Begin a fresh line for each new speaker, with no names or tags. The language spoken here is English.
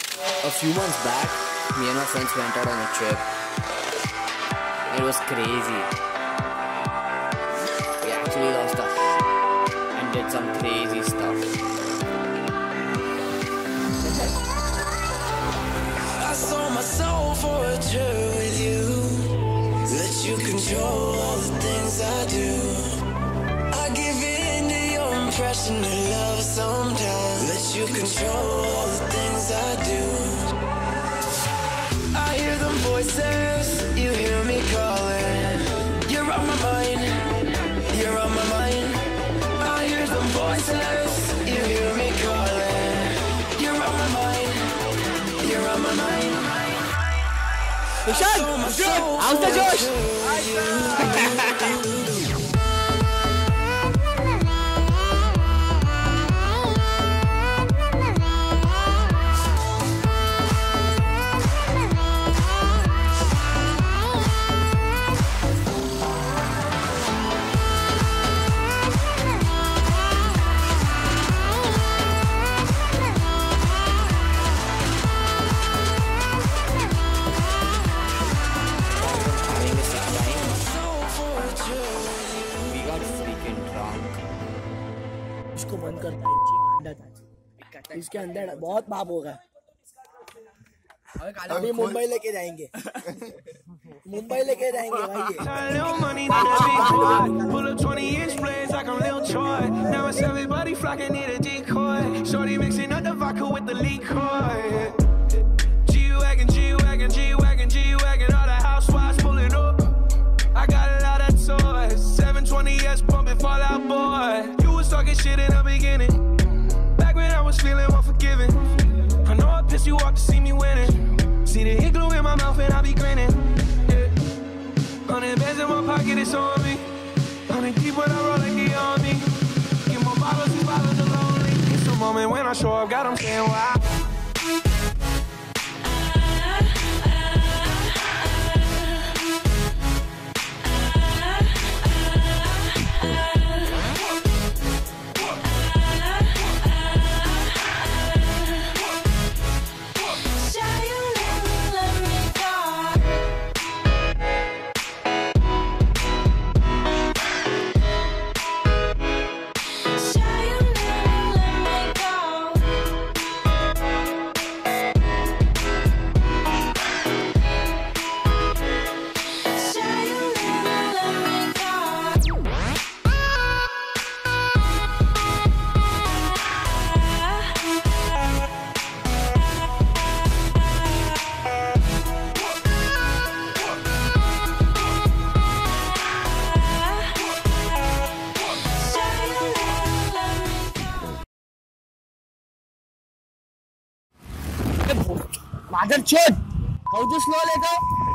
A few months back, me and my friends went out on a trip. It was crazy. We actually lost our and did some crazy stuff.
I sold my soul for a tour with you. Let you control all the things I do. I give in to your impression of love sometimes. Let you control all the things I do. I hear them voices, you hear me calling. You're on my mind, you're on my mind. I hear them voices, you hear me calling. You're on my mind, you're on my mind.
Ishan, how's the Josh?
इसको बंद करता है इसके अंदर बहुत पाप होगा। अभी मुंबई लेके जाएंगे मुंबई लेके जाएंगे
Talking shit in the beginning, back when I was feeling unforgiving. I know I pissed you off to see me winning. See the hit glue in my mouth and I be grinning. Yeah. 100 bands in my pocket, it's on me. 100 deep when I roll like the army. Get more bottles, these bottles are lonely. It's a moment when I show up, got them saying wow.
Mother chod! How this slow later?